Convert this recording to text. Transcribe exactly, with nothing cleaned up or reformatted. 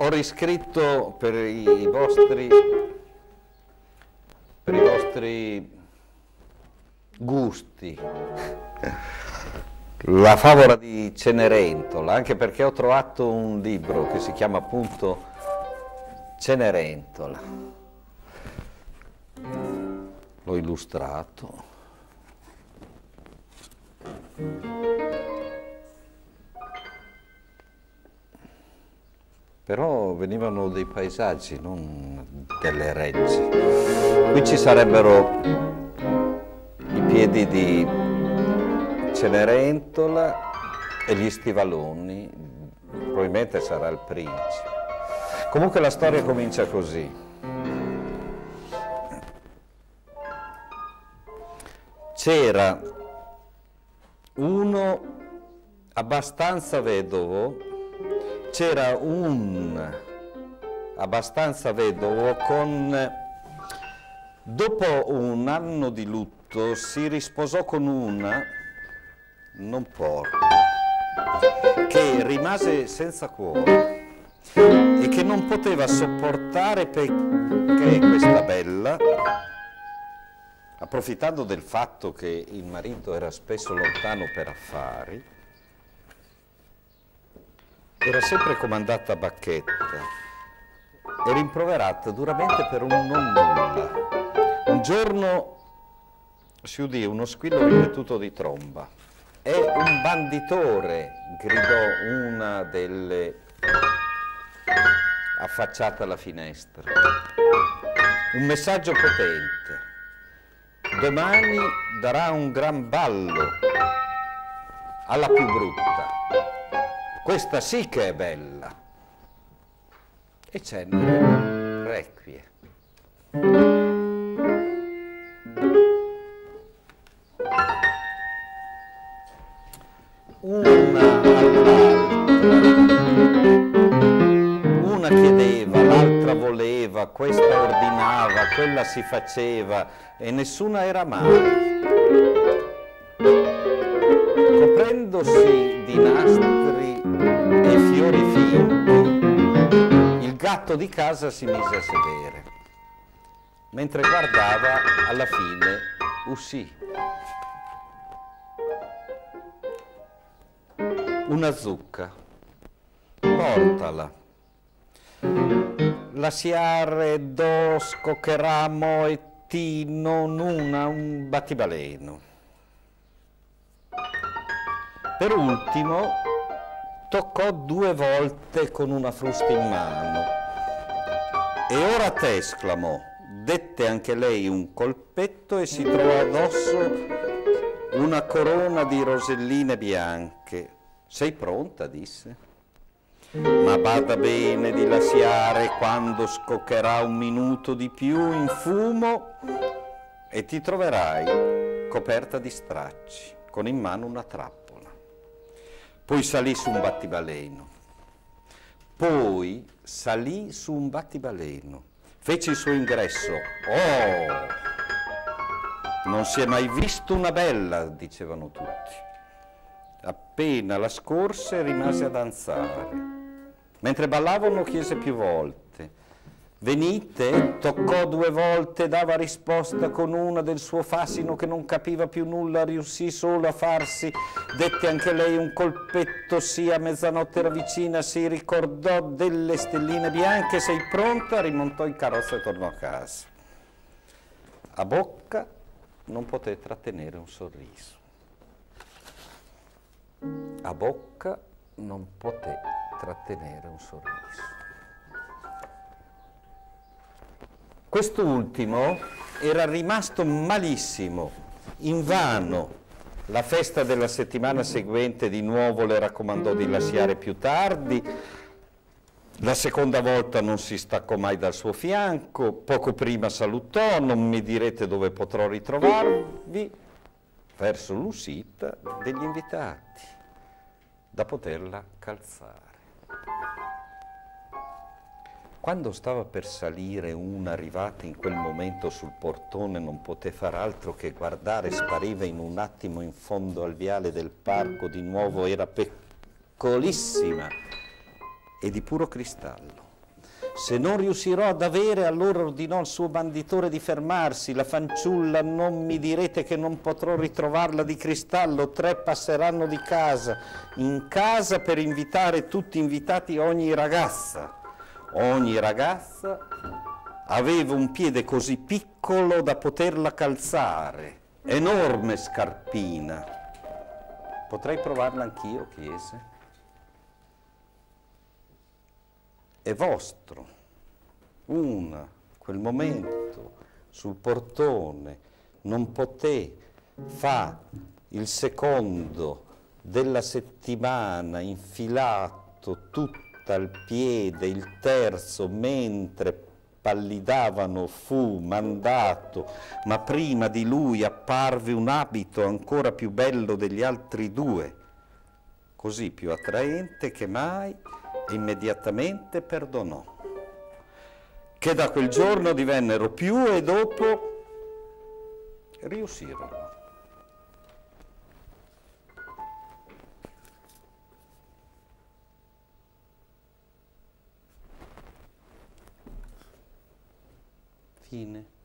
ho riscritto per i vostri, per i vostri gusti la favola di Cenerentola, anche perché ho trovato un libro che si chiama appunto Cenerentola. L'ho illustrato. Però venivano dei paesaggi, non delle regge. Qui ci sarebbero i piedi di Cenerentola e gli stivaloni, probabilmente sarà il principe. Comunque la storia comincia così. C'era uno abbastanza vedovo, c'era un abbastanza vedovo con, dopo un anno di lutto, si risposò con una, non porca, che rimase senza cuore e che non poteva sopportare perché questa bella, approfittando del fatto che il marito era spesso lontano per affari, era sempre comandata a bacchetta e rimproverata duramente per un non nulla. Un giorno si udì uno squillo ripetuto di tromba. «È un banditore!» gridò una delle affacciate alla finestra. «Un messaggio potente. Domani darà un gran ballo alla più brutta. Questa sì che è bella!» E Cenere requie. Una all'altra, una chiedeva, l'altra voleva, questa ordinava, quella si faceva e nessuna era mai. Coprendosi di nastri e fiori finti, il gatto di casa si mise a sedere. Mentre guardava, alla fine uscì. Una zucca, portala. La siare do scoccheramo e ti non una un battibaleno. Per ultimo toccò due volte con una frusta in mano. E ora te, esclamò, dette anche lei un colpetto e si trovò addosso una corona di roselline bianche. «Sei pronta?» disse. «Ma bada bene di lasciare quando scoccherà un minuto di più in fumo e ti troverai coperta di stracci, con in mano una trappola». Poi salì su un battibaleno. Poi salì su un battibaleno. Fece il suo ingresso. «Oh! Non si è mai visto una bella!» dicevano tutti. Appena la scorse rimase a danzare. Mentre ballavano chiese più volte. «Venite?» Toccò due volte, dava risposta con una del suo fascino che non capiva più nulla, riuscì solo a farsi. Dette anche lei un colpetto, sì, a mezzanotte era vicina, si ricordò delle stelline bianche. «Sei pronta?» Rimontò in carrozza e tornò a casa. A bocca non poté trattenere un sorriso. A bocca non poté trattenere un sorriso. Quest'ultimo era rimasto malissimo, invano. La festa della settimana seguente di nuovo le raccomandò di lasciare più tardi. La seconda volta non si staccò mai dal suo fianco. Poco prima salutò: «Non mi direte dove potrò ritrovarvi?» verso l'uscita degli invitati, da poterla calzare. Quando stava per salire, una arrivata in quel momento sul portone non poté far altro che guardare. Spariva in un attimo in fondo al viale del parco. Di nuovo era piccolissima e di puro cristallo. Se non riuscirò ad avere, allora ordinò al suo banditore di fermarsi. La fanciulla, non mi direte che non potrò ritrovarla di cristallo. Tre passeranno di casa in casa per invitare tutti invitati ogni ragazza. Ogni ragazza aveva un piede così piccolo da poterla calzare. Enorme scarpina. Potrei provarla anch'io, chiese. È vostro. Una, quel momento, sul portone, non poté, fa il secondo della settimana, infilato tutta al piede, il terzo, mentre pallidavano, fu mandato, ma prima di lui apparve un abito ancora più bello degli altri due, così più attraente che mai, e immediatamente perdonò, che da quel giorno divennero più e dopo riuscirono. Fine.